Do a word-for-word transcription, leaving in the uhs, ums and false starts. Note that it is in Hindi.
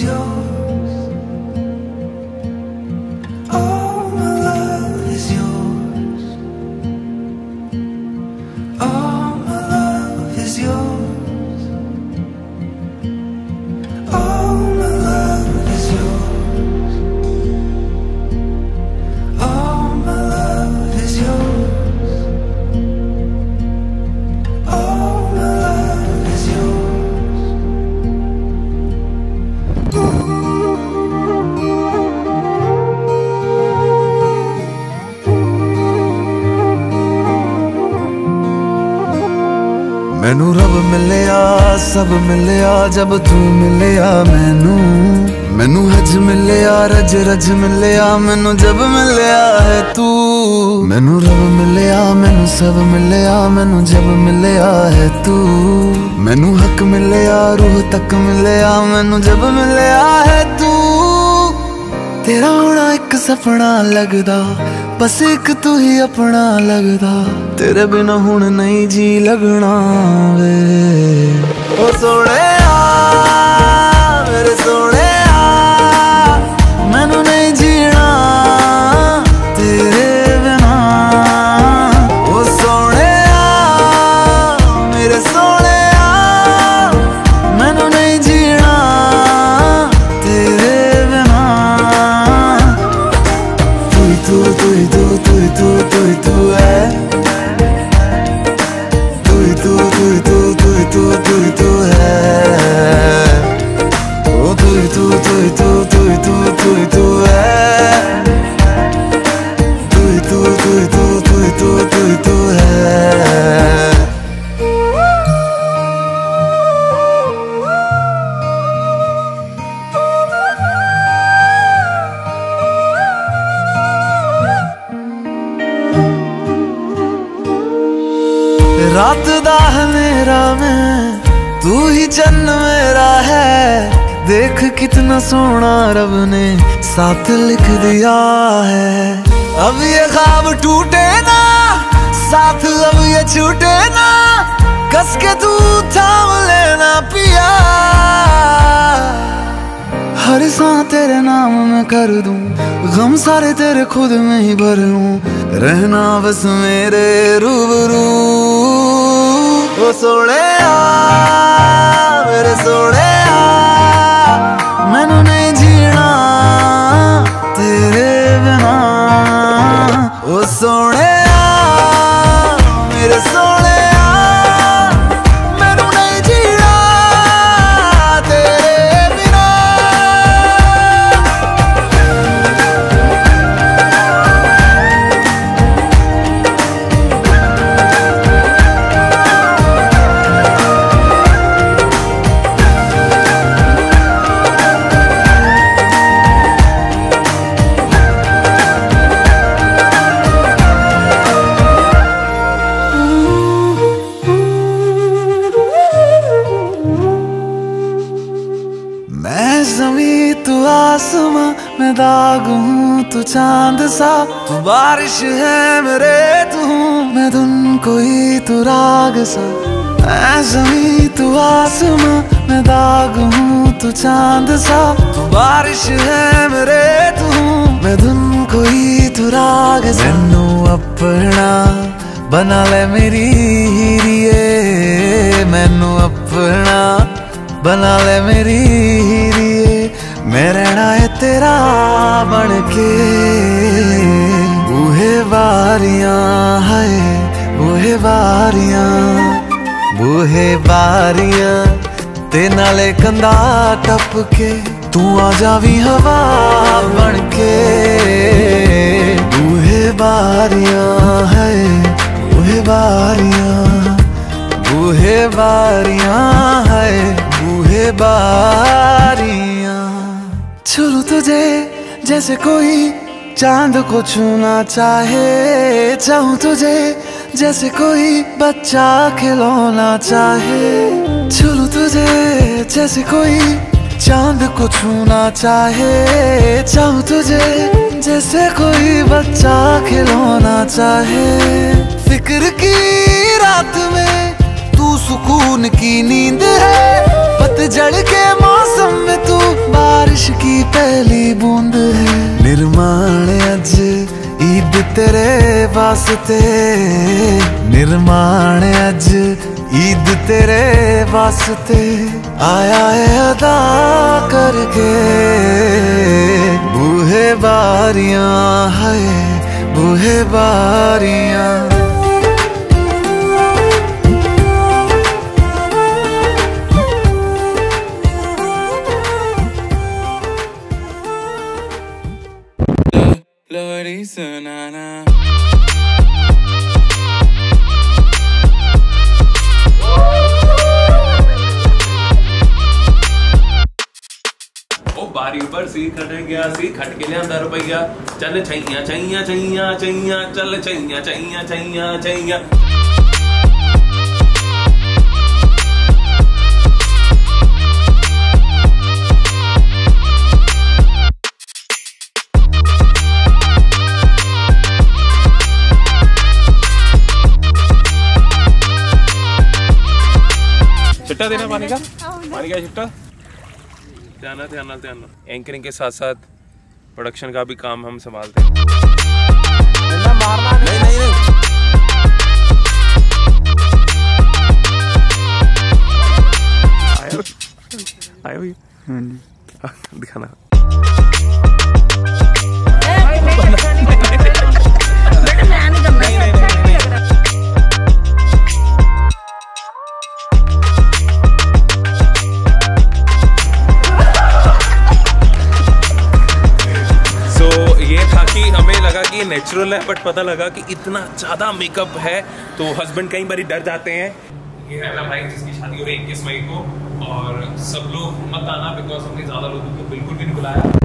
मैनू रब मिलिया सब मिलिया जब तू मिलिया मैनू मैनू हज मिलिया रज रज मिलिया मैनू जब मिलिया है तू मैनू रब मिलिया मैनू सब मिलिया मैनू जब मिलिया है तू मैनू हक मिलिया रूह तक मिलिया मैनू जब मिलिया है तू तेरा होना एक सपना लगदा बस एक तू ही अपना लगदा तेरे बिना हुण नहीं जी लगना वे ओ सोहणिया मेरे सोहणिया मैनू नहीं जीना तेरे बिना ओ सोहणिया मेरे सोहणिया मैनू नहीं जीना तेरे बिना तू तू तू तू तू तू तू है तू तू तू तू तू तू तू तू है ओ तू तू तू तू तू तू तू तू है तू तू तू तू तू तू तू तू है रात दा मेरा मैं तू ही चन्न मेरा है देख कितना सोना रब ने साथ लिख दिया है अब ये ख्वाब टूटे ना साथ अब ये छूटे ना कस के तू थाम लेना पिया हर सांस तेरे नाम में कर दूं गम सारे तेरे खुद में ही भर लूं रहना बस मेरे रूबरू ओ सोहणिया मेरे सोहणिया मैनू नहीं जीना तेरे बिना ओ सोहणिया मेरे सोहणिया मैनू नहीं जीना तेरे बिना तू आसमां मैं दाग हूँ तू चांद सा तू बारिश है मेरे तू मैं धुन कोई तू राग सा मैं ज़मीं तू आसमां मैं दाग हूँ तू चांद सा तू बारिश है मेरे तू मैं धुन कोई तू राग सा मैनू अपना बना ले मेरी हीरिए मैनू अपना बना ले मेरी हीरिए मैं रहना है तेरा बन के बूहे बारियां है बूहे बारियां बूहे बारियां ते नाले कंधा टप के तू आ जावी हवा बन के बूहे बारियां है बूहे बारियां बूहे बारियां है बूहे बारियां छू तुझे जैसे कोई चांद को छूना चाहे चाहूं तुझे जैसे कोई बच्चा खिलौना चाहे छू तुझे जैसे कोई चांद को छूना चाहे चाहूं तुझे जैसे कोई बच्चा खिलौना चाहे फिक्र की रात में तू सुकून की नींद है पतझड़ के मौसम में तू बारिश की पहली बूंद है, निर्माण अज ईद तेरे वास्ते, निर्माण अज ईद तेरे वास्ते, आया है अदा करके बूहे बारियां, है बूहे बारियां। लोरी सुनाना ओ बारी ऊपर सी खट गया, सी खट के लिया रुपया, चल छैया छैया छैया छैया, चल छैया छैया छैया छैया। छिट्टा देना पानी का, पानी का छिट्टा। ध्यान ध्यान ध्यान। एंकरिंग के साथ साथ प्रोडक्शन का भी काम हम संभालते हैं। मारना नहीं नहीं नहीं। आयो आयो दिखाना। हमें लगा कि ये नेचुरल है, बट पता लगा कि इतना ज़्यादा मेकअप है तो हस्बैंड कई बार डर जाते हैं। ये है ना भाई जिसकी शादी हो रही है इक्कीस मई को, और सब लोग मत आना बिकॉज हमने ज़्यादा लोगों को बिल्कुल भी नहीं बुलाया।